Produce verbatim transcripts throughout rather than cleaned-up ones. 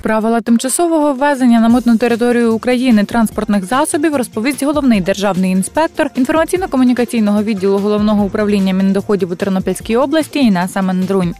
Правила тимчасового ввезення на митну територію України транспортних засобів розповість головний державний інспектор інформаційно-комунікаційного відділу Головного управління Міндоходів у Тернопільській області Інеса Мендрунь.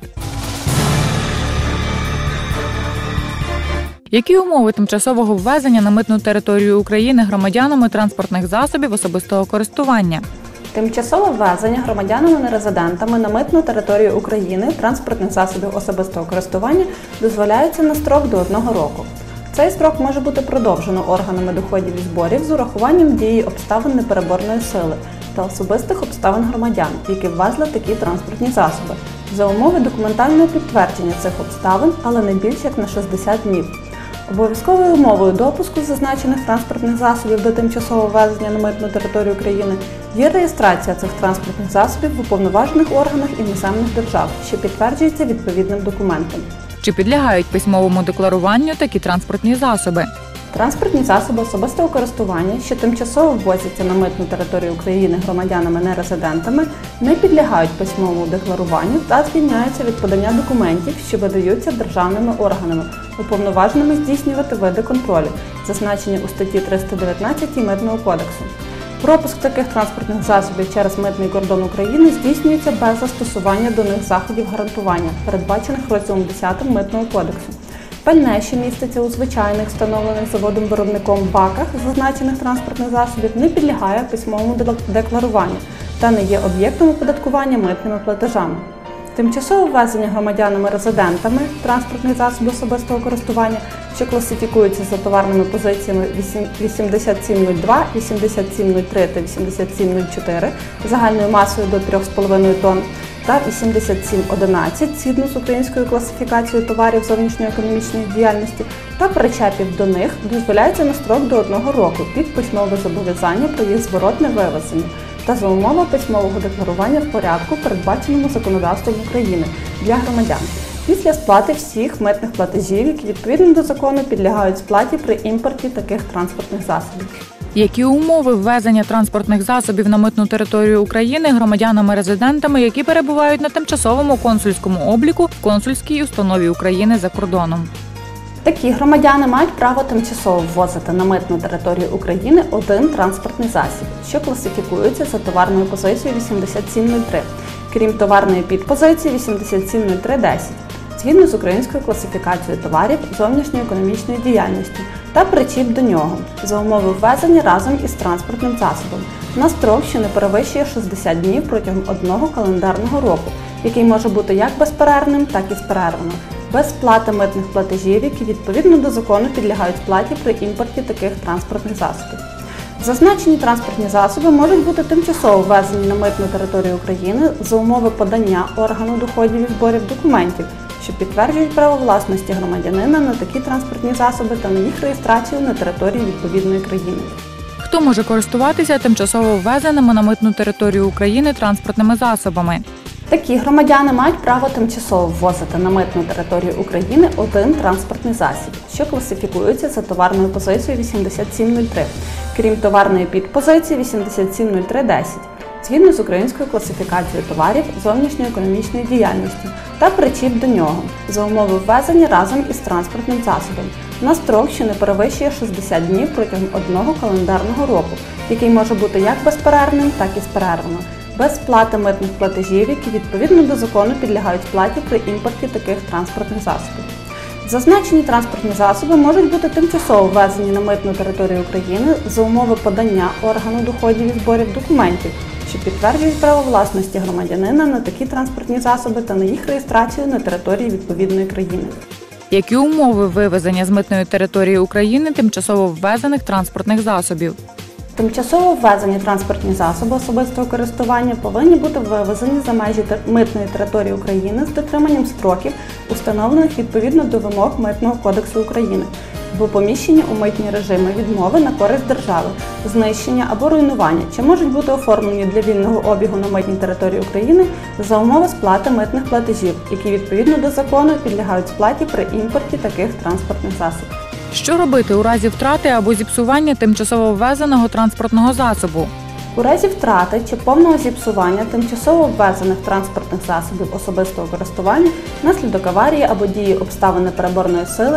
Які умови тимчасового ввезення на митну територію України громадянами транспортних засобів особистого користування? Тимчасове ввезення громадянами-нерезидентами на митну територію України транспортних засобів особистого користування дозволяється на строк до одного року. Цей строк може бути продовжено органами доходів і зборів з урахуванням дії обставин непереборної сили та особистих обставин громадян, які ввезли такі транспортні засоби, за умови документального підтвердження цих обставин, але не більш як на шістдесят днів. Обов'язковою умовою допуску зазначених транспортних засобів до тимчасового ввезення на митну територію України є реєстрація цих транспортних засобів в уповноважених органах іноземних держав, що підтверджується відповідним документом. Чи підлягають письмовому декларуванню такі транспортні засоби? Транспортні засоби особистого користування, що тимчасово ввозяться на митну територію України громадянами-нерезидентами, не підлягають письмовому декларуванню та звільняються від подання документів, що видаються державними органами, уповноваженими здійснювати види контролю, зазначені у статті триста дев'ятнадцять Митного кодексу. Пропуск таких транспортних засобів через митний кордон України здійснюється без застосування до них заходів гарантування, передбачених розділом десятим Митного кодексу. Пальне, що міститься у звичайних, встановлених заводом-виробником баках зазначених транспортних засобів, не підлягає письмовому декларуванню та не є об'єктом оподаткування митними платежами. Тимчасове ввезення громадянами-резидентами транспортних засобів особистого користування, що класифікуються за товарними позиціями вісімдесят сім нуль два, вісімдесят сім нуль три та вісімдесят сім нуль чотири загальною масою до три з половиною тонн, та вісімдесят сім одинадцять згідно з українською класифікацією товарів зовнішньоекономічної діяльності та причепів до них дозволяється на строк до одного року під письмове зобов'язання про їх зворотне вивезення та за умови письмового декларування в порядку, передбаченому законодавством України для громадян, після сплати всіх митних платежів, які відповідно до закону підлягають сплаті при імпорті таких транспортних засобів. Які умови ввезення транспортних засобів на митну територію України громадянами-резидентами, які перебувають на тимчасовому консульському обліку в консульській установі України за кордоном? Такі громадяни мають право тимчасово ввозити на митну територію України один транспортний засіб, що класифікується за товарною позицією вісімдесят сім нуль три, крім товарної підпозиції вісімдесят сім нуль три десять, згідно з українською класифікацією товарів зовнішньої економічної діяльності та причіп до нього, за умови ввезення разом із транспортним засобом, на строк, що не перевищує шістдесят днів протягом одного календарного року, який може бути як безперервним, так і з перервами, без сплати митних платежів, які відповідно до закону підлягають сплаті при імпорті таких транспортних засобів. Зазначені транспортні засоби можуть бути тимчасово ввезені на митну територію України за умови подання органу доходів і зборів документів, що підтверджують право власності громадянина на такі транспортні засоби та на їх реєстрацію на території відповідної країни. Хто може користуватися тимчасово ввезеними на митну територію України транспортними засобами? Такі громадяни мають право тимчасово ввозити на митну територію України один транспортний засіб, що класифікується за товарною позицією вісімдесят сім нуль три, крім товарної підпозиції вісімдесят сім нуль три десять, згідно з українською класифікацією товарів зовнішньої економічної діяльності та причіп до нього, за умови ввезення разом із транспортним засобом, на строк, що не перевищує шістдесят днів протягом одного календарного року, який може бути як безперервним, так і з перервами, без сплати митних платежів, які відповідно до закону підлягають сплаті при імпорті таких транспортних засобів. Зазначені транспортні засоби можуть бути тимчасово ввезені на митну територію України за умови подання органу доходів і зборів документів, що підтверджують право власності громадянина на такі транспортні засоби та на їх реєстрацію на території відповідної країни. Які умови вивезення з митної території України тимчасово ввезених транспортних засобів? Тимчасово ввезені транспортні засоби особистого користування повинні бути вивезені за межі митної території України з дотриманням строків, установлених відповідно до вимог Митного кодексу України, або поміщені у митні режими відмови на користь держави, знищення або руйнування, чи можуть бути оформлені для вільного обігу на митній території України за умови сплати митних платежів, які відповідно до закону підлягають сплаті при імпорті таких транспортних засобів. Що робити у разі втрати або зіпсування тимчасово ввезеного транспортного засобу? У разі втрати чи повного зіпсування тимчасово ввезених транспортних засобів особистого користування внаслідок аварії або дії обставин непереборної сили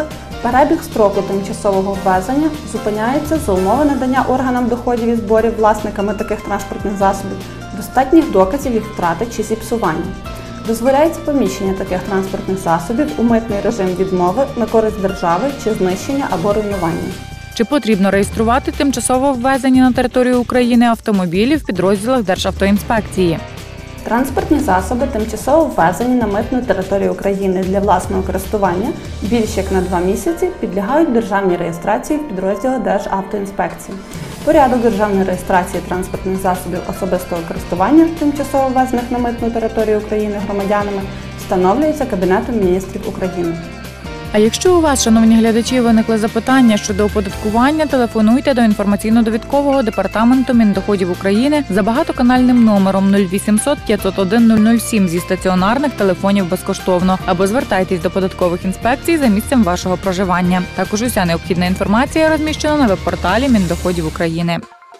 Перебіг строку тимчасового ввезення зупиняється за умови надання органам доходів і зборів власниками таких транспортних засобів достатніх доказів їх втрати чи зіпсування. Дозволяється поміщення таких транспортних засобів у митний режим відмови на користь держави чи знищення або руйнування. Чи потрібно реєструвати тимчасово ввезення на територію України автомобілі в підрозділах Державтоінспекції? Транспортні засоби, тимчасово ввезені на митну територію України для власного користування більш як на два місяці, підлягають державній реєстрації в підрозділах Державтоінспекції. Порядок державної реєстрації транспортних засобів особистого користування, тимчасово ввезених на митну територію України громадянами, встановлюється Кабінетом Міністрів України. А якщо у вас, шановні глядачі, виникли запитання щодо оподаткування, телефонуйте до інформаційно-довідкового департаменту Міндоходів України за багатоканальним номером нуль вісімсот п'ятсот один нуль нуль сім зі стаціонарних телефонів безкоштовно, або звертайтесь до податкових інспекцій за місцем вашого проживання. Також уся необхідна інформація розміщена на веб-порталі Міндоходів України.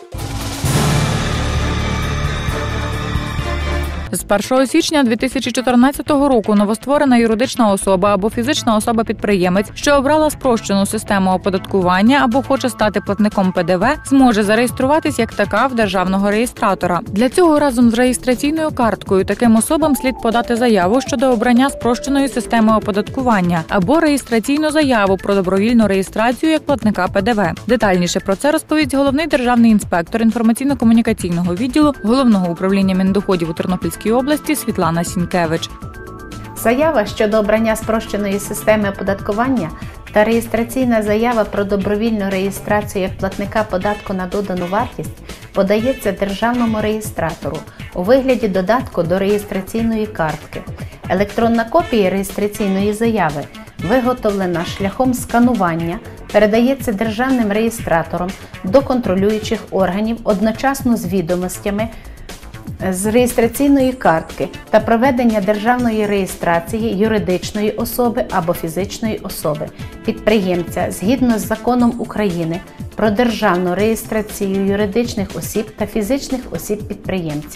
З першого січня дві тисячі чотирнадцятого року новостворена юридична особа або фізична особа-підприємець, що обрала спрощену систему оподаткування або хоче стати платником Пе Де Ве, зможе зареєструватись як така в державного реєстратора. Для цього разом з реєстраційною карткою таким особам слід подати заяву щодо обрання спрощеної системи оподаткування або реєстраційну заяву про добровільну реєстрацію як платника Пе Де Ве. Детальніше про це розповість головний державний інспектор інформаційно-комунікаційного відділу Головного управління Міндоходів у Тернопільській області Світлана Сінкевич. Заява щодо обрання спрощеної системи оподаткування та реєстраційна заява про добровільну реєстрацію як платника податку на додану вартість подається державному реєстратору у вигляді додатку до реєстраційної картки. Електронна копія реєстраційної заяви, виготовлена шляхом сканування, передається державним реєстратором до контролюючих органів одночасно з відомостями з реєстраційної картки та проведення державної реєстрації юридичної особи або фізичної особи, підприємця згідно з Законом України про державну реєстрацію юридичних осіб та фізичних осіб-підприємців.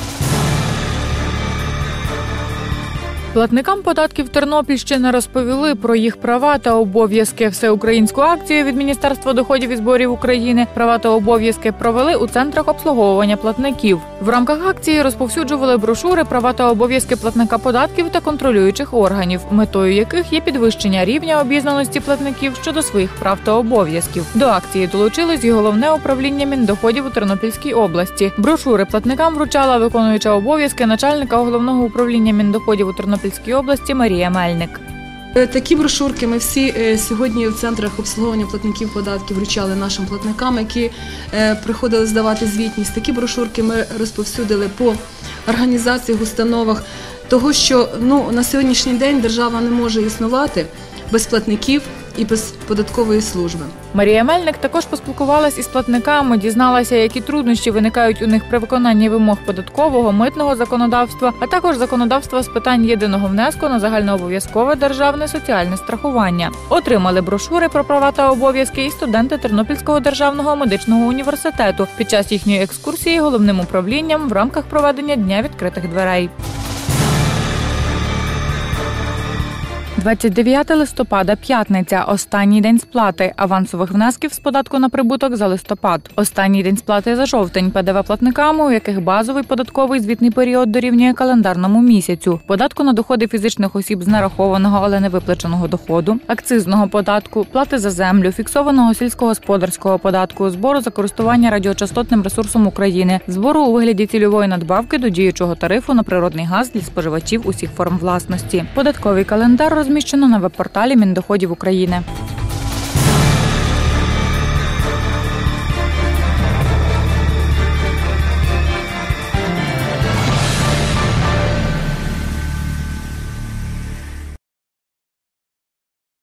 Платникам податків Тернопільщини розповіли про їх права та обов'язки. Всеукраїнську акцію від Міністерства доходів і зборів України «Права та обов'язки» провели у центрах обслуговування платників. В рамках акції розповсюджували брошури «Права та обов'язки платника податків та контролюючих органів», метою яких є підвищення рівня обізнаності платників щодо своїх прав та обов'язків. До акції долучилось і Головне управління Міндоходів у Тернопільській області. Брошури платникам вручала виконуюча обов'язки начальника Головного управління Міндоходів у Тернопільській області Марія Мельник. Такі брошурки ми всі сьогодні в центрах обслуговування платників податків вручали нашим платникам, які приходили здавати звітність. Такі брошурки ми розповсюдили по організаціях, установах, того, що ну, на сьогоднішній день держава не може існувати без платників і без податкової служби. Марія Мельник також поспілкувалась із платниками, дізналася, які труднощі виникають у них при виконанні вимог податкового, митного законодавства, а також законодавства з питань єдиного внеску на загальнообов'язкове державне соціальне страхування. Отримали брошури про права та обов'язки і студенти Тернопільського державного медичного університету під час їхньої екскурсії головним управлінням в рамках проведення Дня відкритих дверей. двадцять дев'яте листопада, п'ятниця. Останній день сплати авансових внесків з податку на прибуток за листопад. Останній день сплати за жовтень Пе Де Ве платниками, у яких базовий податковий звітний період дорівнює календарному місяцю, податку на доходи фізичних осіб з нарахованого, але не виплаченого доходу, акцизного податку, плати за землю, фіксованого сільськогосподарського податку, збору за користування радіочастотним ресурсом України, збору у вигляді цільової надбавки до діючого тарифу на природний газ для споживачів усіх форм власності. Податковий календар розміщено на веб-порталі Міндоходів України.